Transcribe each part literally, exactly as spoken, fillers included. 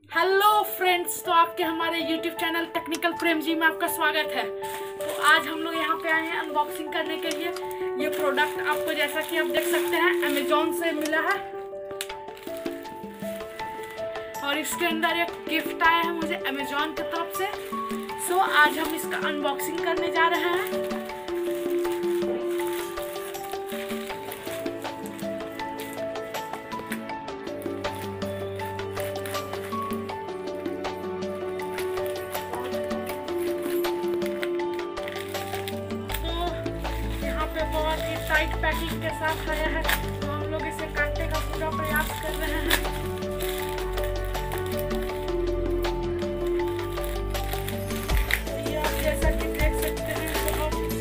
Hello friends, तो आपके हमारे YouTube channel technical Prem ji में आपका स्वागत है। तो आज हम लोग यहाँ पे आए हैं अनबॉक्सिंग करने के लिए। ये प्रोडक्ट आपको जैसा कि आप देख सकते हैं अमेजोन से मिला है और इसके अंदर एक गिफ्ट आया है मुझे अमेजोन की तरफ से। सो आज हम इसका अनबॉक्सिंग करने जा रहे हैं। बहुत ही टाइट पैकिंग के साथ आया है, तो हम लोग इसे काटने का पूरा प्रयास कर रहे हैं। ये आप जैसा कि देख सकते हैं बहुत ही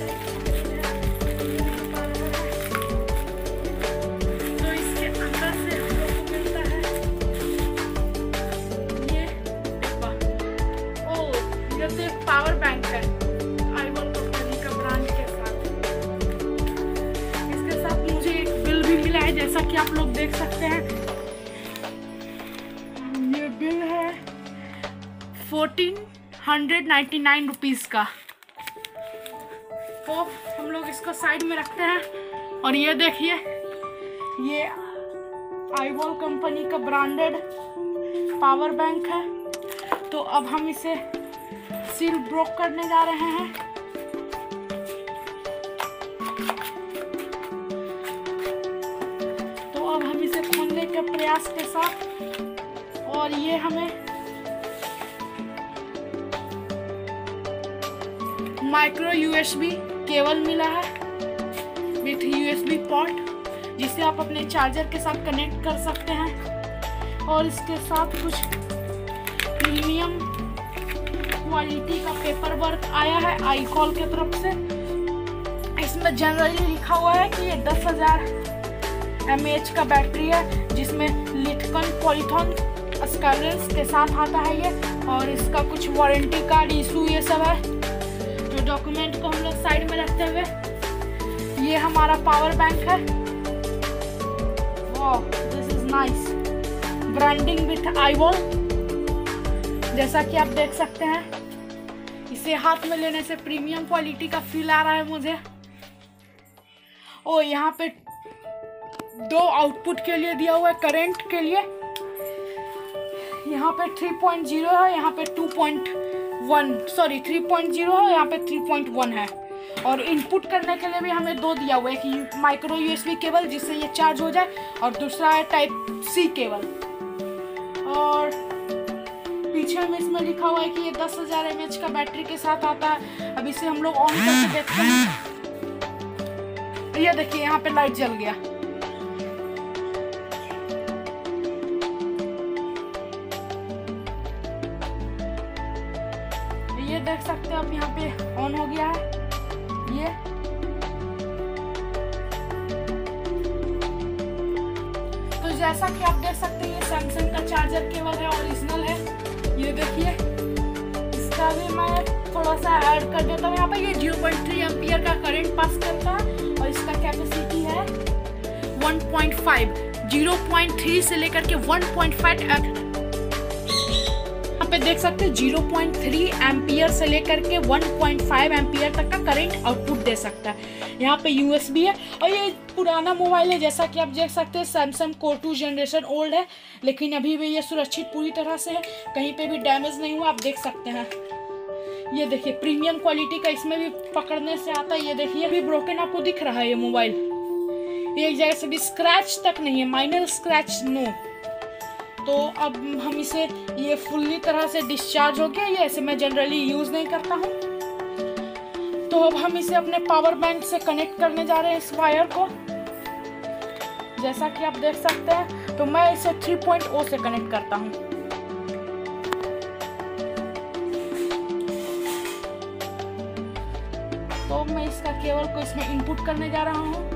तो इसके अंदर से हम लोग को मिलता है ये डिब्बा। ओ, ये तो एक पावर बैंक है आईवॉल कंपनी का ब्रांड के साथ। मुझे एक बिल भी मिला है जैसा कि आप लोग देख सकते हैं। ये बिल है fourteen hundred ninety nine rupees का। तो हम लोग इसको साइड में रखते हैं और ये देखिए, ये आईवॉल कंपनी का ब्रांडेड पावर बैंक है। तो अब हम इसे सील ब्रोक करने जा रहे हैं। के प्रयास के साथ, और ये हमें माइक्रो यूएसबी केबल मिला है विथ यूएसबी पोर्ट, जिसे आप अपने चार्जर के साथ कनेक्ट कर सकते हैं। और इसके साथ कुछ प्रीमियम क्वालिटी का पेपर वर्क आया है आईकॉल की तरफ से। इसमें जनरली लिखा हुआ है कि ये दस हजार एम ए एच का बैटरी है, जिसमें लिथियम पॉलीथॉन स्कैलेंस के साथ आता है ये। और इसका कुछ वारंटी कार्ड इशू ये सब है। जो डॉक्यूमेंट को हम लोग साइड में रखते हुए, ये हमारा पावर बैंक है। वाह, this is nice. Branding with iWall, जैसा कि आप देख सकते हैं। इसे हाथ में लेने से प्रीमियम क्वालिटी का फील आ रहा है मुझे। ओ, यहाँ पे दो आउटपुट के लिए दिया हुआ है, करंट के लिए। यहाँ पे थ्री पॉइंट ज़ीरो है, यहाँ पे two point one, sorry three point zero है, यहाँ पे थ्री पॉइंट वन है। और इनपुट करने के लिए भी हमें दो दिया हुआ है, कि माइक्रो यूएसबी केबल जिससे ये चार्ज हो जाए, और दूसरा है टाइप सी केबल। और पीछे में इसमें लिखा हुआ है कि ये दस हजार एम ए एच का बैटरी के साथ आता है। अब इसे हम लोग ऑन करके देखते हैं। ये देखिए, यहाँ पे लाइट जल गया। ये देख सकते हैं आप, यहाँ पे ऑन हो गया है ये। तो जैसा कि आप देख सकते हैं, ये सैमसंग का चार्जर केबल है, ओरिजिनल है। ये देखिए, इसका भी मैं थोड़ा सा ऐड कर देता हूँ यहाँ पे। ये ज़ीरो पॉइंट थ्री एम्पियर का करंट पास करता है और इसका कैपेसिटी है one point five. Zero point three से लेकर के वन पॉइंट फाइव पे देख सकते हैं। ज़ीरो पॉइंट थ्री एम्पियर से लेकर के वन पॉइंट फाइव एम्पियर तक का करंट आउटपुट दे सकता है। यहाँ पे यूएसबी है, और ये पुराना मोबाइल है जैसा कि आप देख सकते हैं। Samsung core two generation old है, लेकिन अभी भी ये सुरक्षित पूरी तरह से है, कहीं पे भी डैमेज नहीं हुआ। आप देख सकते हैं, ये देखिए प्रीमियम क्वालिटी का इसमें भी पकड़ने से आता है। ये देखिए, अभी ब्रोकन आपको दिख रहा है ये मोबाइल, एक जगह से भी स्क्रैच तक नहीं है, माइनर स्क्रैच नो। तो अब हम इसे, ये फुल्ली तरह से डिस्चार्ज हो गया। ये ऐसे मैं जनरली यूज नहीं करता हूँ। तो अब हम इसे अपने पावर बैंक से कनेक्ट करने जा रहे हैं, इस वायर को, जैसा कि आप देख सकते हैं। तो मैं इसे थ्री पॉइंट ज़ीरो से कनेक्ट करता हूँ। तो मैं इसका केबल को इसमें इनपुट करने जा रहा हूँ।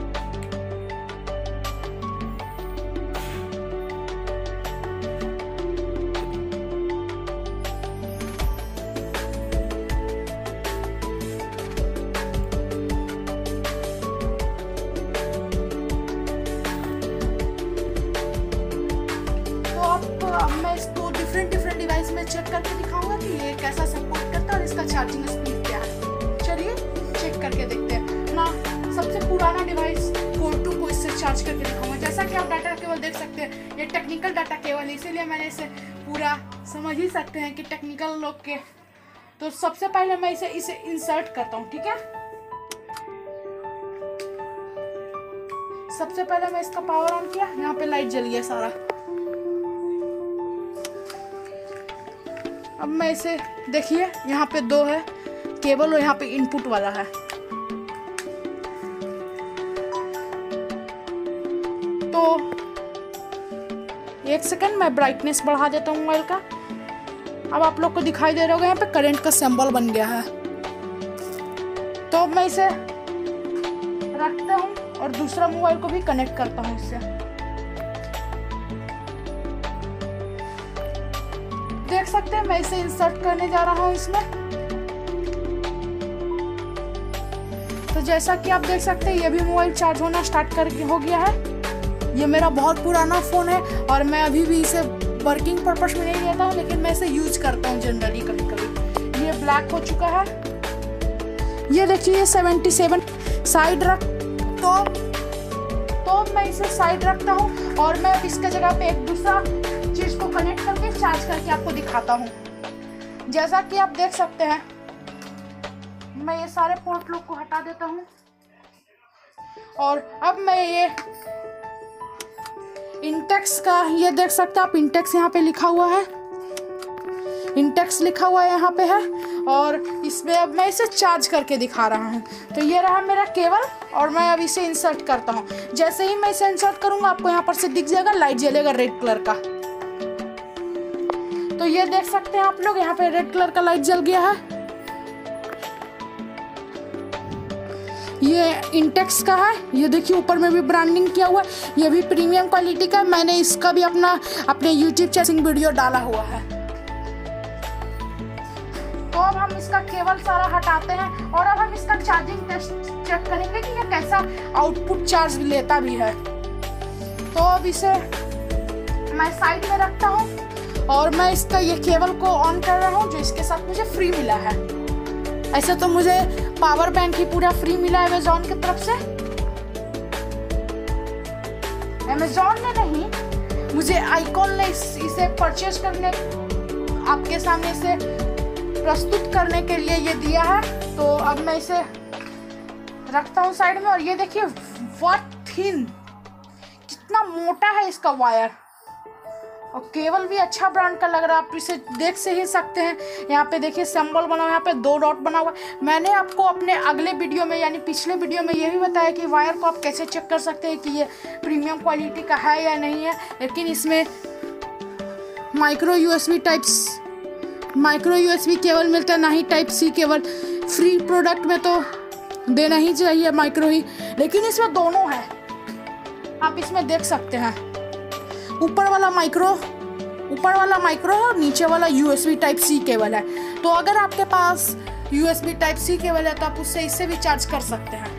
मैं इसको डिफरेंट डिफरेंट चेक करके दिखाऊंगा कि ये कैसा सपोर्ट करता है और इसका चार्जिंग स्पीड क्या है। चलिए चेक करके देखते हैं ना। सबसे पुराना डिवाइस फोर टू को इससे चार्ज करके दिखाऊंगा। जैसा कि आप डाटा केबल देख सकते हैं, ये टेक्निकल डाटा केबल है, इसीलिए मैंने इसे पूरा समझ ही सकते हैं कि टेक्निकल लोग के। तो सबसे पहले मैं इसे इसे इंसर्ट करता हूँ, ठीक है। सबसे पहले मैं इसका पावर ऑन किया, यहाँ पे लाइट जल गया सारा। अब मैं इसे देखिए, यहाँ पे दो है केबल और यहाँ पे इनपुट वाला है। तो एक सेकंड मैं ब्राइटनेस बढ़ा देता हूँ मोबाइल का। अब आप लोग को दिखाई दे रहा होगा, यहाँ पे करंट का सिंबल बन गया है। तो अब मैं इसे रखता हूँ और दूसरा मोबाइल को भी कनेक्ट करता हूँ इससे। देख सकते हैं मैं इसे इंसर्ट करने जा रहा हूँ इसमें। तो जैसा कि आप देख सकते हैं, ये भी मोबाइल चार्ज होना स्टार्ट कर हो गया है। ये मेरा बहुत पुराना फ़ोन है और मैं अभी भी इसे वर्किंग पर्पस में नहीं लेता हूँ, लेकिन मैं इसे यूज करता हूँ जनरली कभी कभी। ये ब्लैक हो चुका है। ये देखिए सेवेंटी सेवन साइड रख, तो तो मैं इसे साइड रखता हूँ और मैं अब इसके जगह पे एक दूसरा चीज़ को कनेक्ट करके चार्ज करके आपको दिखाता हूँ। जैसा कि आप देख सकते हैं, मैं ये सारे पोर्ट लोग को हटा देता हूँ और अब मैं ये इंटेक्स का, ये देख सकते हैं आप, इंटेक्स यहाँ पे लिखा हुआ है, इंटेक्स लिखा हुआ है यहाँ पे है। और इसमें अब मैं इसे चार्ज करके दिखा रहा हूँ। तो ये रहा मेरा केबल और मैं अब इसे इंसर्ट करता हूँ। जैसे ही मैं इसे इंसर्ट करूँगा, आपको यहाँ पर से दिख जाएगा, लाइट जलेगा रेड कलर का। तो ये देख सकते हैं आप लोग, यहाँ पे रेड कलर का लाइट जल गया है। ये इंटेक्स का है, ये देखिए ऊपर में भी ब्रांडिंग किया हुआ है। ये भी प्रीमियम क्वालिटी का, मैंने इसका भी अपना अपने यूट्यूब चैनल वीडियो डाला हुआ है। तो अब हम इसका केबल सारा हटाते हैं और अब हम इसका चार्जिंग टेस्ट चेक करेंगे कि ये कैसा आउटपुट चार्ज लेता भी है। तो अब इसे मैं साइड में रखता हूँ और मैं इसका ये केबल को ऑन कर रहा हूँ, जो इसके साथ मुझे फ्री मिला है। ऐसे तो मुझे पावर बैंक ही पूरा फ्री मिला है अमेज़ॉन की तरफ से। अमेज़ॉन ने नहीं, मुझे आइकॉन ने इस, इसे परचेज करने, आपके सामने इसे प्रस्तुत करने के लिए ये दिया है। तो अब मैं इसे रखता हूँ साइड में और ये देखिए व्हाट थिन, कितना मोटा है इसका वायर। और केबल भी अच्छा ब्रांड का लग रहा है, आप इसे देख से ही सकते हैं। यहाँ पे देखिए सिंबल बना हुआ है, यहाँ पे दो डॉट बना हुआ है। मैंने आपको अपने अगले वीडियो में यानी पिछले वीडियो में ये भी बताया कि वायर को आप कैसे चेक कर सकते हैं कि ये प्रीमियम क्वालिटी का है या नहीं है। लेकिन इसमें micro USB types micro USB cable मिलता है, ना ही type C cable. Free product में तो देना ही चाहिए माइक्रो ही, लेकिन इसमें दोनों है, आप इसमें देख सकते हैं। ऊपर वाला माइक्रो ऊपर वाला माइक्रो और नीचे वाला यूएसबी टाइप सी केबल है। तो अगर आपके पास यूएसबी टाइप सी केबल है तो आप उससे इससे भी चार्ज कर सकते हैं।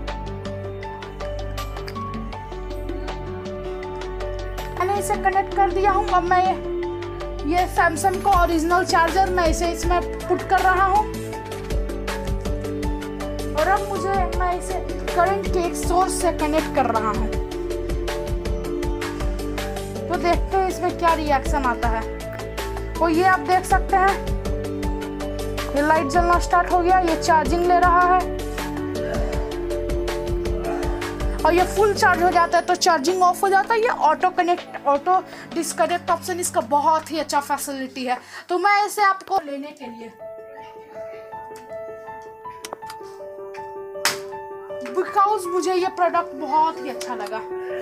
मैंने इसे कनेक्ट कर दिया हूँ। अब मैं ये सैमसंग का ओरिजिनल चार्जर मैं इसे इसमें पुट कर रहा हूँ और अब मुझे मैं इसे करंट के एक सोर्स से कनेक्ट कर रहा हूँ। तो देखते हैं इसमें क्या रिएक्शन आता है। और ये आप देख सकते हैं, ये लाइट जलना स्टार्ट हो गया, ये चार्जिंग ले रहा है और ये फुल चार्ज हो जाता है तो चार्जिंग ऑफ हो जाता है। ये auto connect auto disconnect option इसका बहुत ही अच्छा फैसिलिटी है। तो मैं इसे आपको लेने के लिए, बिकॉज मुझे ये प्रोडक्ट बहुत ही अच्छा लगा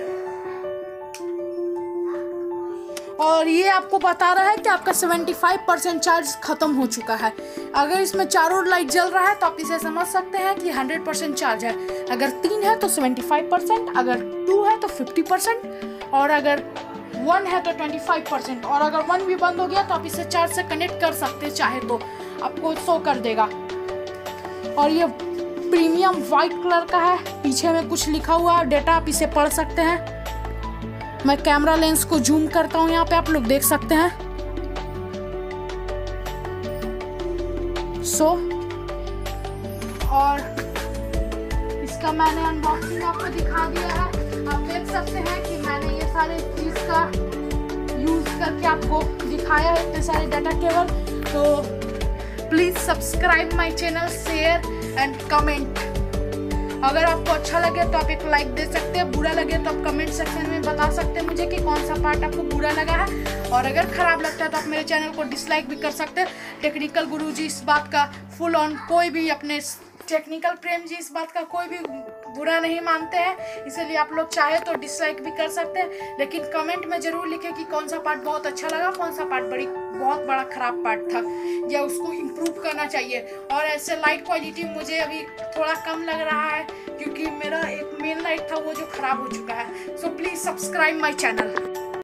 और ये आपको बता रहा है कि आपका पचहत्तर परसेंट चार्ज खत्म हो चुका है। अगर इसमें चारों लाइट जल रहा है तो आप इसे समझ सकते हैं कि सौ परसेंट चार्ज है। अगर तीन है तो पचहत्तर परसेंट, अगर टू है तो पचास परसेंट और अगर वन है तो पच्चीस परसेंट। और अगर वन भी बंद हो गया तो आप इसे चार्ज से कनेक्ट कर सकते हैं, चाहे तो आपको शो कर देगा। और ये प्रीमियम वाइट कलर का है, पीछे में कुछ लिखा हुआ है, डेटा आप इसे पढ़ सकते हैं। मैं कैमरा लेंस को जूम करता हूँ, यहाँ पे आप लोग देख सकते हैं। सो और इसका मैंने अनबॉक्सिंग आपको दिखा दिया है। आप देख सकते हैं कि मैंने ये सारे चीज़ का यूज़ करके आपको दिखाया है, इतने सारे डाटा केबल। तो please subscribe my channel, share and comment. अगर आपको अच्छा लगे तो आप एक लाइक दे सकते हैं, बुरा लगे तो आप कमेंट सेक्शन में बता सकते हैं मुझे कि कौन सा पार्ट आपको बुरा लगा है। और अगर ख़राब लगता है तो आप मेरे चैनल को डिसलाइक भी कर सकते हैं। टेक्निकल गुरुजी इस बात का फुल ऑन, कोई भी अपने टेक्निकल प्रेम जी इस बात का कोई भी बुरा नहीं मानते हैं, इसलिए आप लोग चाहे तो डिसलाइक भी कर सकते हैं, लेकिन कमेंट में ज़रूर लिखें कि कौन सा पार्ट बहुत अच्छा लगा, कौन सा पार्ट बड़ी बहुत बड़ा ख़राब पार्ट था या उसको इम्प्रूव करना चाहिए। और ऐसे लाइट क्वालिटी मुझे अभी थोड़ा कम लग रहा है क्योंकि मेरा एक मेन लाइट था वो जो ख़राब हो चुका है। So please subscribe my channel.